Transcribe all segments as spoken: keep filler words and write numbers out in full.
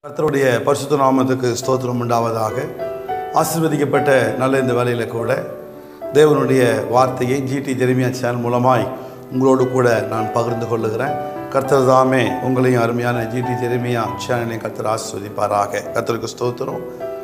கர்த்தருடைய பரிசுத்த நாமத்துக்கு ஸ்தோத்திரம் உண்டாவதாக. ஆசீர்வதிக்கப்பட்ட நல்ல இந்த வேலையில் கூட தேவனுடைய வார்த்தையை ஜிடி ஜெரமியா சேனல் மூலமாய் உங்களோடு கூட நான் பகிர்ந்து கொள்ளுகிறேன். கர்த்தர் தாமே உங்களையும் அருமையான ஜிடி ஜெரமியா சேனலை கர்த்தர் ஆசீர்வதிப்பாராக. கர்த்தருக்கு ஸ்தோத்திரம்.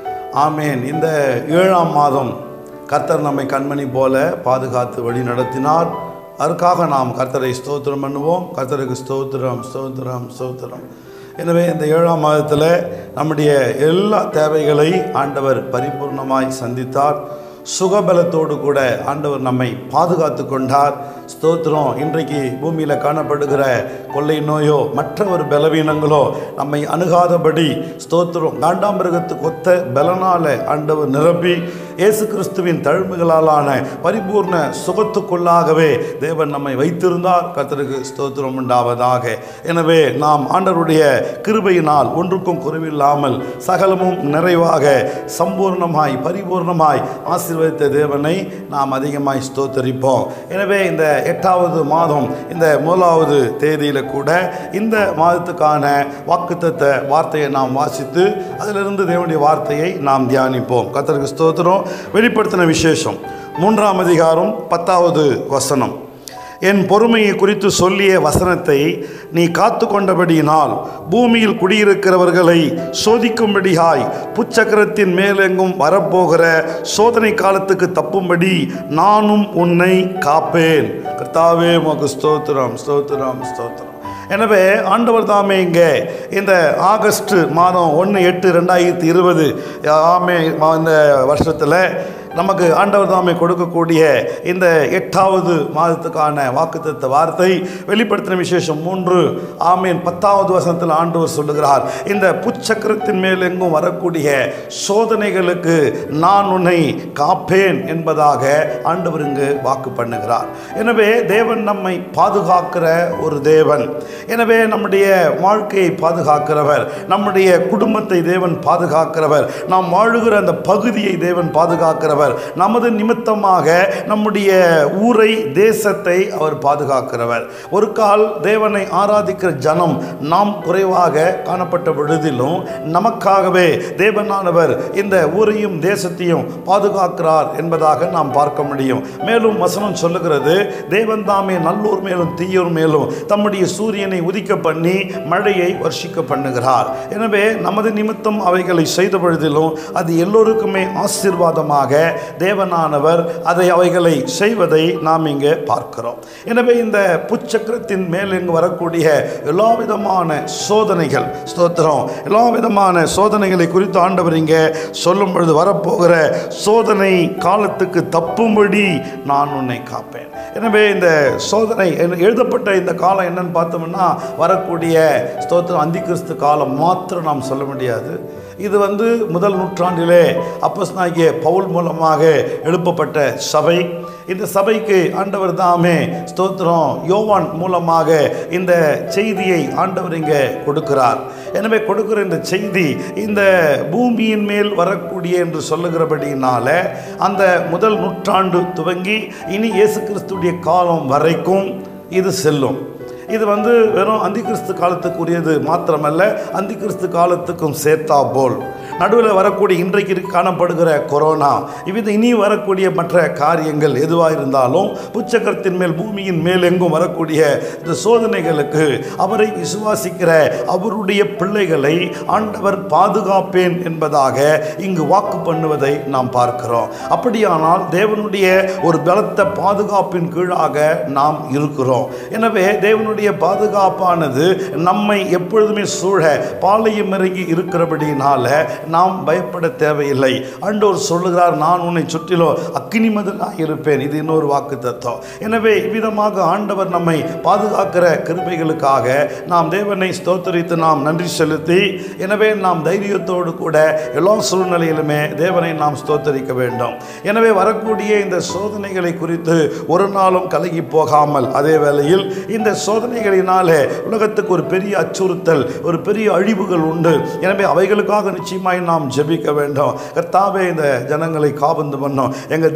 ஆமேன். இந்த ஏழாம் மாதம் கர்த்தர் நம்மை கண்மணி போல பாதுகாத்து வழி நடத்தினார். அதற்காக நாம் கர்த்தரை ஸ்தோத்திரம் பண்ணுவோம். கர்த்தருக்கு ஸ்தோத்திரம் ஸ்தோத்திரம் ஸ்தோத்திரம். எனவே இந்த ஏழாம் மாதத்தில் நம்முடைய எல்லா தேவைகளை ஆண்டவர் பரிபூர்ணமாய் சந்தித்தார். சுகபலத்தோடு கூட ஆண்டவர் நம்மை பாதுகாத்து கொண்டார். ஸ்தோத்திரம். இன்றைக்கு பூமியில் காணப்படுகிற கொள்ளை நோயோ மற்ற ஒரு பலவீனங்களோ நம்மை அணுகாதபடி ஸ்தோத்திரம் காண்டாமிருகத்துக்கு ஒத்த பலனால ஆண்டவர் நிரப்பி இயேசு கிறிஸ்துவின் தழும்புகளாலான பரிபூர்ண சுகத்துக்குள்ளாகவே தேவன் நம்மை வைத்திருந்தார். கர்த்தருக்கு ஸ்தோத்திரம் உண்டாவதாக. எனவே நாம் ஆண்டவருடைய கிருபையினால் ஒன்றுக்கும் குறைவில்லாமல் சகலமும் நிறைவாக சம்பூர்ணமாய் பரிபூர்ணமாய் ஆசீர்வதித்த தேவனை நாம் அதிகமாய் ஸ்தோத்தரிப்போம். எனவே இந்த எட்டாவது மாதம் இந்த முதலாவது தேதியில் கூட இந்த மாதத்துக்கான வாக்குத்தத்த வார்த்தையை நாம் வாசித்து அதிலிருந்து தேவனுடைய வார்த்தையை நாம் தியானிப்போம். கர்த்தருக்கு ஸ்தோத்திரம். வெளிப்படுத்தின விசேஷம் மூன்றாம் அதிகாரம் பத்தாவது வசனம். என் பொறுமையை குறித்து சொல்லிய வசனத்தை நீ காத்து கொண்டபடியினால் பூமியில் குடியிருக்கிறவர்களை சோதிக்கும்படியாய் புச்சக்கரத்தின் மேலெங்கும் வரப்போகிற சோதனை காலத்துக்கு தப்பும்படி நானும் உன்னை காப்பேன். கர்த்தாவே உமக்கு ஸ்தோத்திரம் ஸ்தோத்திரம் ஸ்தோத்திரம். எனவே ஆண்டவர் தாமே இங்கே இந்த ஆகஸ்ட் மாதம் ஒன்று எட்டு ரெண்டாயிரத்தி இருபது ஆமே இந்த வருஷத்தில் நமக்கு ஆண்டவர் தாமே கொடுக்கக்கூடிய இந்த எட்டாவது மாதத்துக்கான வாக்குத்தத்த வார்த்தை வெளிப்படுத்தின விசேஷம் மூன்று ஆமீன் பத்தாவது வசனத்தில் ஆண்டவர் சொல்லுகிறார், இந்த புச்சக்கரத்தின் மேல் எங்கும் வரக்கூடிய சோதனைகளுக்கு நான் உன்னை காப்பேன் என்பதாக ஆண்டவர் இங்கு வாக்கு பண்ணுகிறார். எனவே தேவன் நம்மை பாதுகாக்கிற ஒரு தேவன். எனவே நம்முடைய வாழ்க்கையை பாதுகாக்கிறவர், நம்முடைய குடும்பத்தை தேவன் பாதுகாக்கிறவர், நாம் வாழுகிற அந்த பகுதியை தேவன் பாதுகாக்கிறவர், நமது நிமித்தமாக நம்முடைய ஊரை தேசத்தை அவர் பாதுகாக்கிறவர். ஒரு கால் தேவனை ஆராதிக்கிற ஜனம் நாம் குறைவாக காணப்பட்ட பொழுதிலும் நமக்காகவே தேவனானவர் இந்த ஊரையும் தேசத்தையும் பாதுகாக்கிறார் என்பதாக நாம் பார்க்க முடியும். மேலும் வசனம் சொல்லுகிறது, தேவன் தாமே நல்லோர் மேலும் தீயோர் மேலும் தம்முடைய சூரியனை உதிக்க பண்ணி மழையை வர்ஷிக்க பண்ணுகிறார். எனவே நமது நிமித்தம் அவைகளை செய்த பொழுதிலும் அது எல்லோருக்குமே ஆசீர்வாதமாக தேவனானவர் அதை அவைகளை செய்வதை நாம் இங்கே பார்க்கிறோம். எனவே இந்த புச்சக்கரத்தின் மேல் இங்கு வரக்கூடிய எல்லா விதமான சோதனைகள் ஸ்தோத்திரம் எல்லா விதமான சோதனைகளை குறித்து ஆண்டவர் இங்கே சொல்லும் பொழுது வரப்போகிற சோதனை காலத்துக்கு தப்பும்படி நான் உன்னை காப்பேன். எனவே இந்த சோதனை எழுதப்பட்ட இந்த காலம் என்னன்னு பார்த்தோம்னா வரக்கூடிய ஸ்தோத்திரம் அந்தி கிறிஸ்து காலம் மாத்திரம் நாம் சொல்ல முடியாது. இது வந்து முதல் நூற்றாண்டிலே அப்போஸ்தலனாகிய பவுல் மூலமாக எழுப்பப்பட்ட சபை. இந்த சபைக்கு ஆண்டவர் தாமே ஸ்தோத்திரம் யோவான் மூலமாக இந்த செய்தியை ஆண்டவர் இங்கே கொடுக்கிறார். எனவே கொடுக்கிற இந்த செய்தி இந்த பூமியின் மேல் வரக்கூடிய என்று சொல்லுகிறபடியினால அந்த முதல் நூற்றாண்டு துவங்கி இனி இயேசு கிறிஸ்துடைய காலம் வரைக்கும் இது செல்லும். இது வந்து வெறும் அந்தி கிறிஸ்து காலத்துக்குரியது மாத்திரமல்ல, அந்தி கிறிஸ்து காலத்துக்கும் சேர்த்தா போல் நடுவில் வரக்கூடிய இன்றைக்கு காணப்படுகிற கொரோனா இவ்வித இனி வரக்கூடிய மற்ற காரியங்கள் எதுவாக இருந்தாலும் புச்சக்கரத்தின் மேல் பூமியின் மேல் எங்கும் வரக்கூடிய இந்த சோதனைகளுக்கு அவரை விசுவாசிக்கிற அவருடைய பிள்ளைகளை ஆண்டவர் பாதுகாப்பேன் என்பதாக இங்கு வாக்கு பண்ணுவதை நாம் பார்க்கிறோம். அப்படியானால் தேவனுடைய ஒரு பலத்த பாதுகாப்பின் கீழாக நாம் இருக்கிறோம். எனவே தேவனுடைய பாதுகாப்பானது நம்மை எப்பொழுதுமே சூழ பாளையம் இறங்கி இருக்கிறபடினால நாம் பயப்பட தேவையில்லை. ஆண்டவர் சொல்லுகிறார், நான் உன்னை சுற்றிலும் அக்கினி மதிலாக இருப்பேன். இது இன்னொரு வாக்கு தத்துவம். எனவே இவ்விதமாக ஆண்டவர் நம்மை பாதுகாக்கிற கிருபைகளுக்காக நாம் தேவனை ஸ்தோத்தரித்து நாம் நன்றி செலுத்தி எனவே நாம் தைரியத்தோடு கூட எல்லா சூழ்நிலையிலுமே தேவனை நாம் ஸ்தோத்தரிக்க வேண்டும். எனவே வரக்கூடிய இந்த சோதனைகளை குறித்து ஒரு நாளும் கலகி போகாமல் அதே வேளையில் இந்த சோதனைகளினாலே உலகத்துக்கு ஒரு பெரிய அச்சுறுத்தல் ஒரு பெரிய அழிவுகள் உண்டு. எனவே அவைகளுக்காக நிச்சயமாய் நாம் ஜெபிக்க வேண்டும். கர்த்தாவே இந்த ஜனங்களை காபந்து பண்ணோம், எங்கள்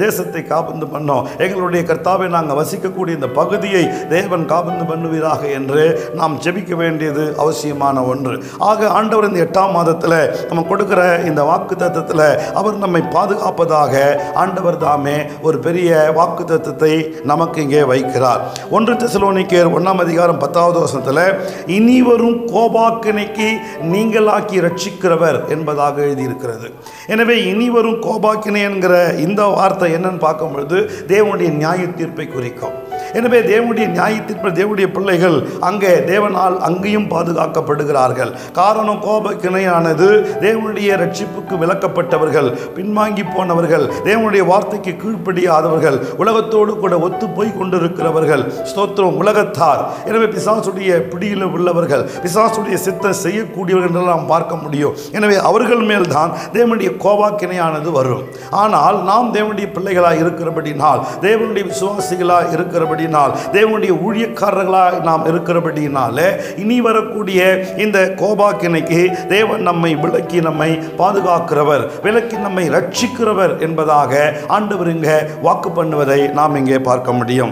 தேசத்தை காபந்து பண்ணோம், எங்களுடைய கர்த்தாவை நாங்கள் வசிக்கக்கூடிய இந்த பகுதியை தேவன் காபந்து பண்ணுவீராக என்று நாம் ஜெபிக்க வேண்டியது அவசியமான ஒன்று. ஆக ஆண்டவர் இந்த எட்டாம் மாதத்தில் நம்ம கொடுக்கிற இந்த வாக்கு தத்தத்தில் அவர் நம்மை பாதுகாப்பதாக ஆண்டவர் தாமே ஒரு பெரிய வாக்கு தத்தத்தை நமக்கு இங்கே வைக்கிறார். ஒன்று தெசலோனிக்கேயர் ஒன்றாம் அதிகாரம் பத்தாவது வசனத்தில் இனி வரும் கோபாக்கினைக்கு நீங்களாக்கி ரட்சிக்கிறவர் என்பதாக எழுதியிருக்கிறது. எனவே இனி வரும் கோபாக்கினை என்கிற இந்த வார்த்தை என்னன்னு பார்க்கும் பொழுது தேவனுடைய நியாய தீர்ப்பை குறிக்கும். எனவே தேவனுடைய நியாய தீர்ப்பு தேவனுடைய பிள்ளைகள் அங்கே தேவனால் அங்கேயும் பாதுகாக்கப்படுகிறார்கள். காரணம் கோபாக்கினையானது தேவனுடைய ரட்சிப்புக்கு விலக்கப்பட்டவர்கள், பின்வாங்கி போனவர்கள், தேவனுடைய வார்த்தைக்கு கீழ்ப்படியாதவர்கள், உலகத்தோடு கூட ஒத்து போய் கொண்டிருக்கிறவர்கள், ஸ்தோத்திரம் உலகத்தார். எனவே பிசாசுடைய பிடியில் உள்ளவர்கள், பிசாசுடைய சித்தம் செய்யக்கூடியவர்கள் என்று நாம் பார்க்க முடியும். எனவே அவர்கள் மேல்தான் தேவனுடைய கோபாக்கினையானது வரும். ஆனால் நாம் தேவனுடைய பிள்ளைகளாக இருக்கிறபடினால், தேவனுடைய விசுவாசிகளாக இருக்கிறபடினால், தேவனுடைய ஊழியக்காரர்களாக நாம் இருக்கிறபடினாலே இனி வரக்கூடிய இந்த கோபாக்கினைக்கு தேவன் நம்மை விலக்கி நம்மை பாதுகாக்கிறவர், விலக்கி நம்மை ரட்சிக்கிறவர் என்பதாக ஆண்டவர் இங்கே வாக்கு பண்ணுவதை நாம் இங்கே பார்க்க முடியும்.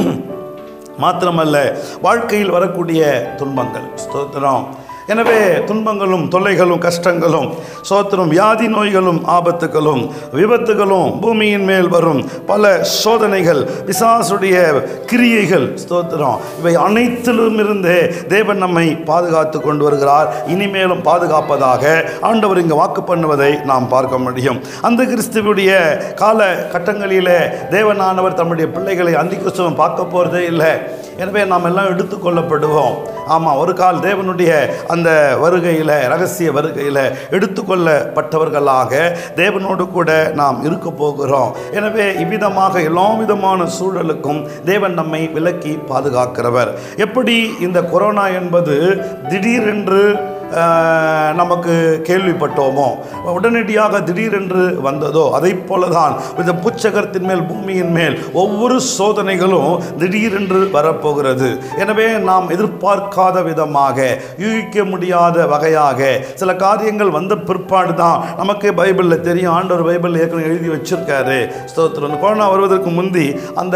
மாத்திரமல்ல, வாழ்க்கையில் வரக்கூடிய துன்பங்கள், ஸ்தோத்திரம். எனவே துன்பங்களும் தொல்லைகளும் கஷ்டங்களும் சோத்திரம் வியாதி நோய்களும் ஆபத்துகளும் விபத்துகளும் பூமியின் மேல் வரும் பல சோதனைகள் பிசாசுடைய கிரியைகள் ஸ்தோத்திரம் இவை அனைத்திலும் இருந்தே தேவன் நம்மை பாதுகாத்து கொண்டு வருகிறார். இனிமேலும் பாதுகாப்பதாக ஆண்டவர் இங்கு வாக்கு பண்ணுவதை நாம் பார்க்க முடியும். அந்த கிறிஸ்துவுடைய கால கட்டங்களிலே தேவனானவர் தம்முடைய பிள்ளைகளை அந்தி கிறிஸ்துவம் பார்க்க போகிறதே இல்லை. எனவே நாம் எல்லாம் எடுத்துக்கொள்ளப்படுவோம். ஆமாம், ஒரு கால் தேவனுடைய அந்த வருகையில், ரகசிய வருகையில் எடுத்துக்கொள்ளப்பட்டவர்களாக தேவனோடு கூட நாம் இருக்க போகிறோம். எனவே இவ்விதமாக எல்லா விதமான சூழலுக்கும் தேவன் நம்மை விலக்கி பாதுகாக்கிறவர். எப்படி இந்த கொரோனா என்பது திடீரென்று நமக்கு கேள்விப்பட்டோமோ, உடனடியாக திடீரென்று வந்ததோ, அதை போலதான் இந்த புச்சகத்தின் மேல் பூமியின் மேல் ஒவ்வொரு சோதனைகளும் திடீரென்று வரப்போகிறது. எனவே நாம் எதிர்பார்க்காத விதமாக, யூகிக்க முடியாத வகையாக சில காரியங்கள் வந்த பிற்பாடு தான் நமக்கு பைபிளில் தெரியும். ஆண்டவர் பைபிளில் ஏற்கனவே எழுதி வச்சிருக்காரு. ஸ்தோத்திரம். கொரோனா வருவதற்கு முந்தி அந்த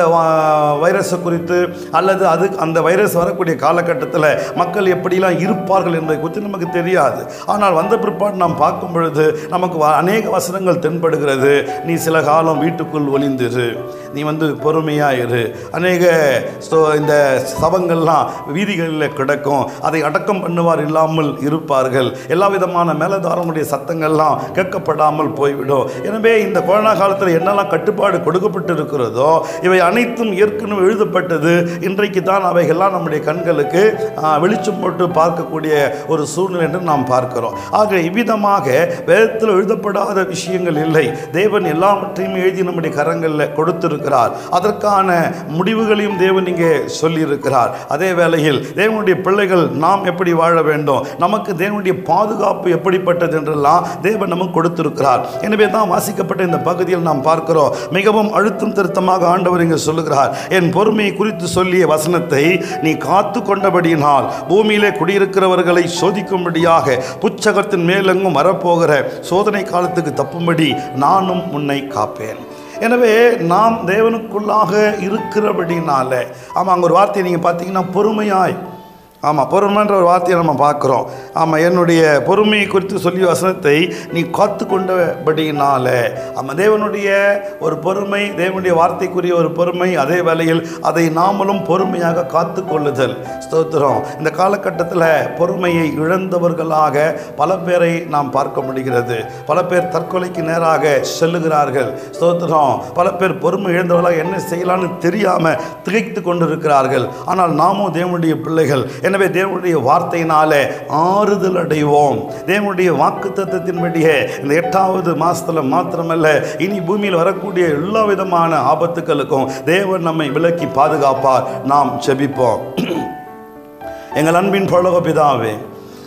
வைரஸை குறித்து அல்லது அது அந்த வைரஸ் வரக்கூடிய காலகட்டத்தில் மக்கள் எப்படிலாம் இருப்பார்கள் என்பதை குறித்து நமக்கு தெரியாது. ஆனால் வந்த பிற்பாடு நாம் பார்க்கும் பொழுது நமக்கு அநேக வசனங்கள் தென்படுகிறது. நீ சில காலம் வீட்டுக்குள் ஒளிந்திரு, நீ வந்து பொறுமையாயிரு, அநேக இந்த சவங்கள்லாம் வீதிகளில் கிடக்கும், அதை அடக்கம் பண்ணுவார் இல்லாமல் இருப்பார்கள், எல்லா விதமான மேலதாரங்களுடைய சத்தங்கள்லாம் கேட்கப்படாமல் போய்விடும். எனவே இந்த கொரோனா காலத்தில் என்னெல்லாம் கட்டுப்பாடு கொடுக்கப்பட்டு இருக்கிறதோ இவை அனைத்தும் ஏற்கனவே எழுதப்பட்டது. இன்றைக்கு தான் அவைகள்லாம் நம்முடைய கண்களுக்கு வெளிச்சம் போட்டு பார்க்கக்கூடிய ஒரு சூழ்நிலை என்று நாம் பார்க்கிறோம். ஆக இவ்விதமாக வேதத்தில் எழுதப்படாத விஷயங்கள் இல்லை. தேவன் எல்லாவற்றையும் எழுதி நம்முடைய கரங்களில் கொடுத்திருக்கிறார். அதற்கான முடிவுகளையும் தேவன் இங்கே சொல்லியிருக்கிறார். அதே வேளையில் தேவனுடைய பிள்ளைகள் நாம் எப்படி வாழ வேண்டும், நமக்கு தேவனுடைய பாதுகாப்பு எப்படிப்பட்டது என்றெல்லாம் தேவன் நமக்கு கொடுத்திருக்கிறார். எனவே தான் வாசிக்கப்பட்ட இந்த பகுதியில் நாம் பார்க்கிறோம், மிகவும் அழுத்தம் திருத்தமாக ஆண்டவர் இங்கே சொல்லுகிறார், என் பொறுமையை குறித்து சொல்லிய வசனத்தை நீ காத்து கொண்டபடியினால் பூமியிலே குடியிருக்கிறவர்களை சோதிக்கும் புச்சகத்தின் மேலெங்கும் வரப்போகிற சோதனை காலத்துக்கு தப்பும்படி நானும் உன்னை காப்பேன். எனவே நாம் தேவனுக்குள்ளாக இருக்கிறபடினால, ஆமாம், அங்கே ஒரு வார்த்தையை நீங்கள் பார்த்தீங்கன்னா பொறுமையாய், ஆமாம், பொறுமைன்ற ஒரு வார்த்தையை நம்ம பார்க்குறோம். ஆமாம், என்னுடைய பொறுமையை குறித்து சொல்லிய வசனத்தை நீ காத்து கொண்டபடினால, ஆமாம், தேவனுடைய ஒரு பொறுமை, தேவனுடைய வார்த்தைக்குரிய ஒரு பொறுமை, அதே வேளையில் அதை நாமளும் பொறுமையாக காத்து கொள்ளுதல். ஸ்தோத்திரம். இந்த காலகட்டத்தில் பொறுமையை இழந்தவர்களாக பல பேரை நாம் பார்க்க முடிகிறது. பல பேர் தற்கொலைக்கு நேராக செல்லுகிறார்கள். ஸ்தோத்திரம். பல பேர் பொறுமை இழந்தவர்களாக என்ன செய்யலான்னு தெரியாமல் திகைத்து கொண்டிருக்கிறார்கள். ஆனால் நாமும் தேவனுடைய பிள்ளைகள். எனவே தேவனுடைய வார்த்தையினாலே ஆறுதல் அடைவோம். தேவனுடைய வாக்கு தத்தத்தின்படியே இந்த எட்டாவது மாசத்துல மாத்திரமல்ல, இனி பூமியில் வரக்கூடிய எல்லா விதமான ஆபத்துக்களுக்கும் தேவன் நம்மை விலக்கி பாதுகாப்பார். நாம் ஜெபிப்போம். எங்கள் அன்பின் பரலோக பிதாவே,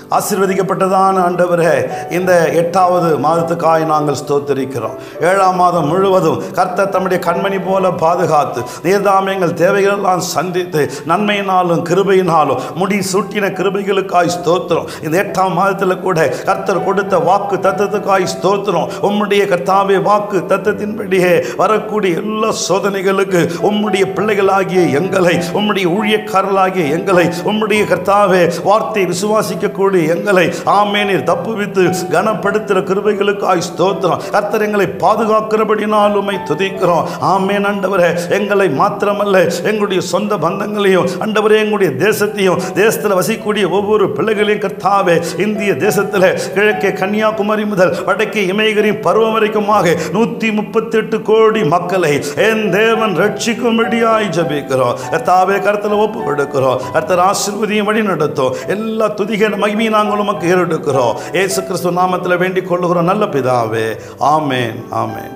ஆசீர்வதிக்கப்பட்டதான ஆண்டவரே, இந்த எட்டாவது மாதத்துக்காய் நாங்கள் ஸ்தோத்திரிக்கிறோம். ஏழாம் மாதம் முழுவதும் கர்த்தர் தம்முடைய கண்மணி போல பாதுகாத்து நீர்தாம் எங்கள் தேவைகளெல்லாம் சந்தித்து நன்மையினாலும் கிருபையினாலும் முடி சூட்டின கிருபைகளுக்காய் ஸ்தோத்திரம். இந்த எட்டாம் மாதத்தில் கூட கர்த்தர் கொடுத்த வாக்கு தத்தத்துக்காய் ஸ்தோத்திரம். உம்முடைய கர்த்தாவே வாக்கு தத்தத்தின்படியே வரக்கூடிய எல்லா சோதனைகளுக்கு உம்முடைய பிள்ளைகளாகிய எங்களை, உம்முடைய ஊழியக்காரர்களாகிய எங்களை, உம்முடைய கர்த்தாவே வார்த்தை விசுவாசிக்கக்கூடிய எங்களை ஆமேனில் தப்புவித்து கனப்படுத்துகிற கிருபைகளுக்காய் ஸ்தோத்திரம். கர்த்தர் எங்களை பாதுகாக்கிறபடினால் உம்மை துதிக்கிறோம். ஆமேன் ஆண்டவரே, எங்களை மாத்திரமல்ல எங்களுடைய சொந்த பந்தங்களையும் ஆண்டவரே, எங்களுடைய தேசத்தையும் தேசத்தில் வசிக்கக்கூடிய ஒவ்வொரு பிள்ளைகளையும் கர்த்தாவே, இந்திய தேசத்தில் கிழக்கே கன்னியாகுமரி முதல் வடக்கே இமயகிரி பருவம் வரைக்குமாக நூற்றி முப்பத்தி எட்டு கோடி மக்களை என் தேவன் ரட்சிக்கும்படியாய் ஜெபிக்கிறோம். கர்த்தாவே கர்த்தரை ஒப்பு கொடுக்கிறோம். கர்த்தர் ஆசீர்வதியும் வழி நடத்தும். எல்லா துதிகை மகிமை நாங்கள் உமக்கு ஏறெடுக்கிறோம். இயேசு கிறிஸ்து நாமத்தில் வேண்டிக் கொள்ளுகிறோம் நல்ல பிதாவே. ஆமேன், ஆமேன்.